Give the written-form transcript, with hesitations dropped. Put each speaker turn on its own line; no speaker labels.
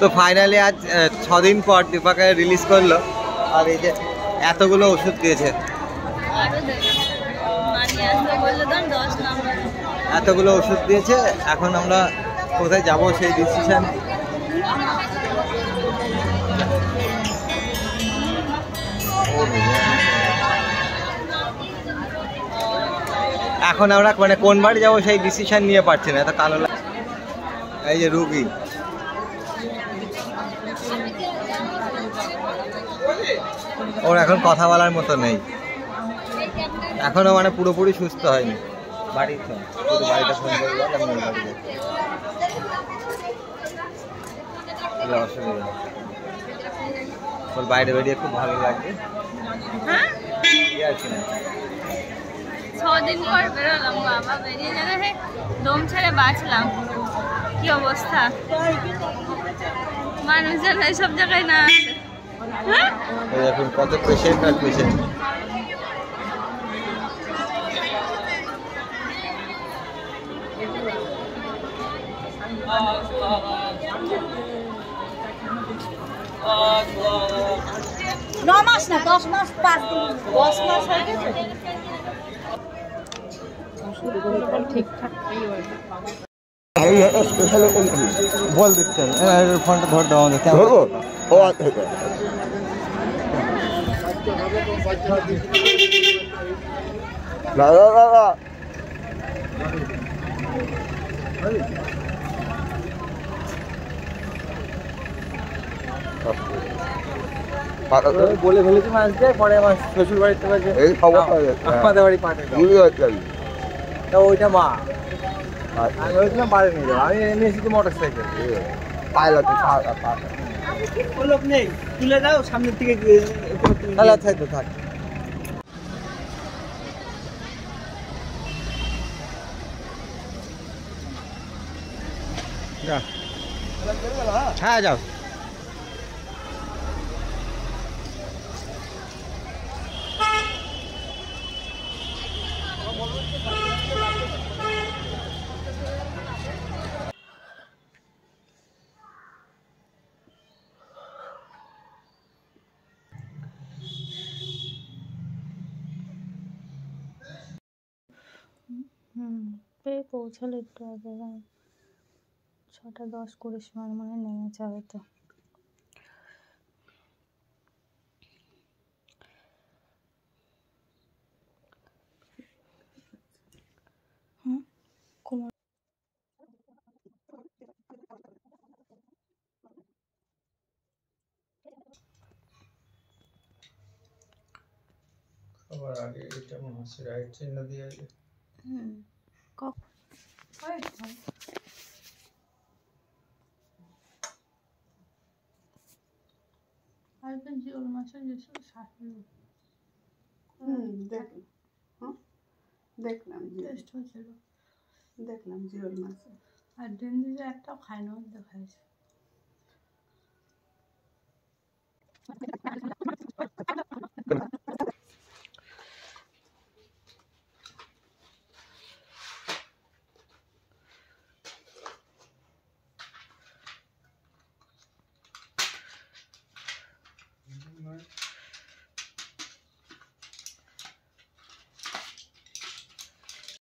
তো ফাইনালি আজ 6 দিন পর দীপাকে রিলিজ করলো, আর এই যে এতগুলো ওষুধ দিয়েছে, এতগুলো ওষুধ দিয়েছে। এখন আমরা কোথায় যাব সেই ডিসিশন। এখন আমরা মানে কোন বাড়ি যাবো সেই ডিসিশন নিয়ে পারছি না, এত কালো লাগে। এই যে রুগী, ওর এখন কথা বলার মতো নেই, এখনো মানে পুরোপুরি সুস্থ হয়নি। বাড়ি তো শুধু বাড়িটা ফোন করে গেল, আমি ওই বাড়ি যাই, অসুবিধা। ওর বাইরে বেরিয়ে খুব ভালো লাগছে। আর কি না,
6 দিন পর বেরোলাম বাবা, বেরিয়ে যাবে দম ছেড়ে বাঁচলাম। কি অবস্থা, মানুষজন এইসব জায়গায় না আছে।
এখন কত পেশেন্ট আর পেশেন্ট।
মাস না 10 মাস 5 দিন 10 মাস হয়ে গেছে ঠিকঠাক।
বল দিচ্ছেন ফোনটা ধর দাও আমাদের,
ধরবো? ও না না না না
বলে ফেলেছি আসবে, পরে আমার শ্বশুর বাড়িতে বাজে
এই খবর
আমাদের বাড়ি পাঠিয়ে দাও। ওইটা মা, আমি ওইখানে বাড়ি নিয়ে যাবো, আমি এনে এসেছি মোটর সাইকেল। লোক নেই, তুলে দাও সামনের দিকে, তাহলে থাকবে থাক। হ্যাঁ যাও।
পেয়ে পৌঁছালো একটু আগে, 6টা 10 20 সময় মনে নেমেছে হয়তো।
সবার আগে এটা মনে হচ্ছে রাইট চিহ্ন দিয়ে আছে।
জিওল মাছের যেসব শাশুড়ি
দেখলাম
টেস্ট হয়েছিল,
দেখলাম জিওল মাছের।
আর ডিম দিয়ে একটাও খায় না, দেখাইছে।